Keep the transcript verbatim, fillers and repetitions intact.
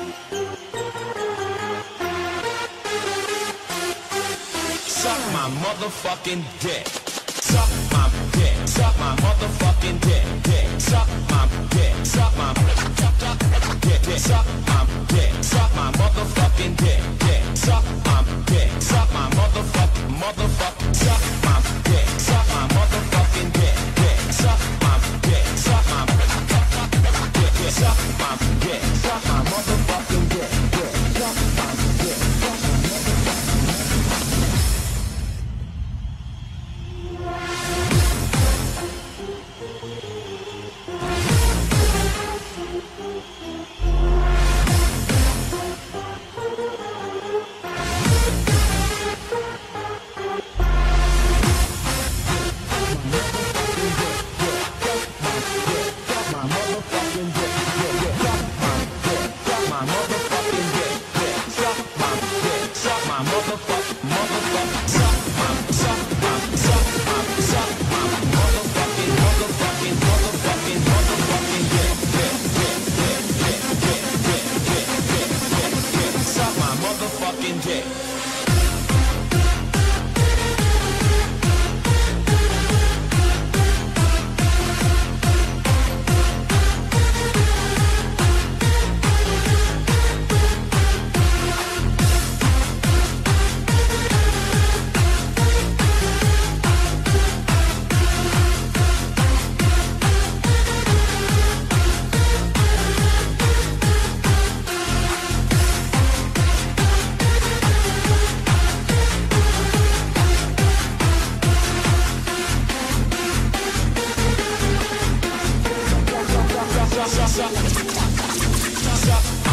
Suck my motherfucking dick. Suck my dick. Suck my motherfucking dick. Dick. Suck my dick. Suck my dick. Dick. Suck my dick. Suck my motherfucking dick. Dick. Suck my dick. Suck my motherfucking motherfucking. Suck my dick. Suck my motherfucking dick. Dick. Suck my dick. Suck my dick. Suck my dick. Suck my motherfucking dick. Dick. Suck my dick. Suck my motherfucking dick. Suck, suck, suck, suck, suck, suck,